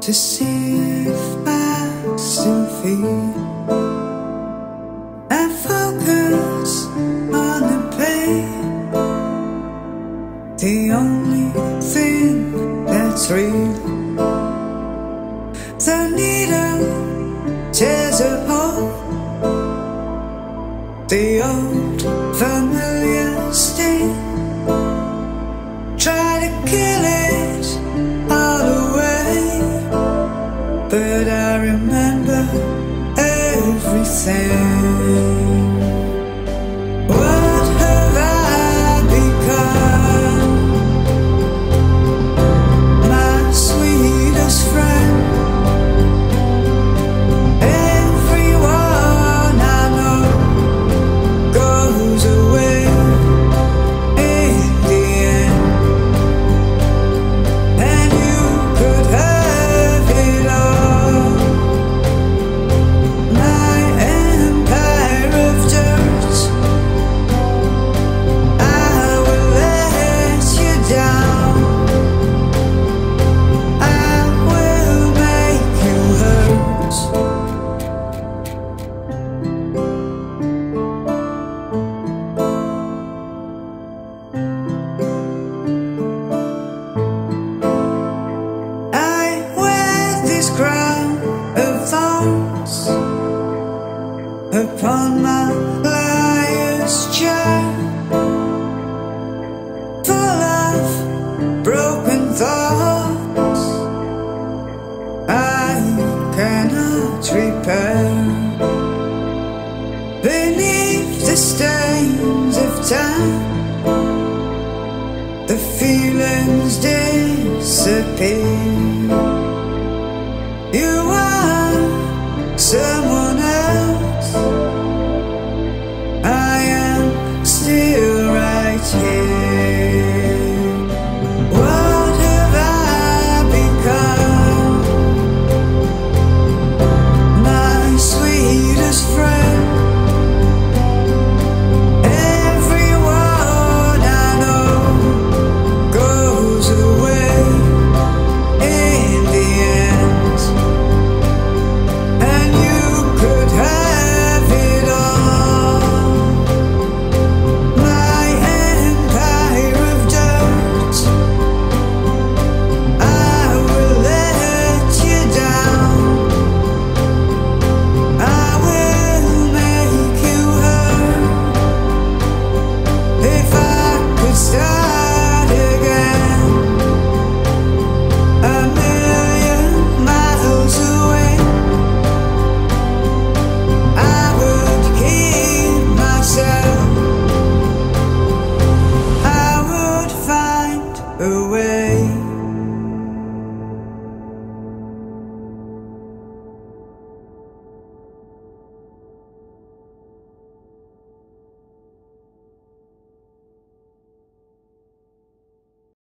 to see if I still feel, and focus on the pain, the only thing that's real. The needle tears a hole, the old familiar sting. Try to kill it all away, but I remember everything. What have I become? My sweetest friend. Everyone I know goes away in the end, and you could have it all. My empire of dirt, I will let you down. I will make you hurt. I wear this crown of thorns upon my liar's chair, full of broken thoughts I cannot repair. Beneath the stains of time, the feelings disappear. You are someone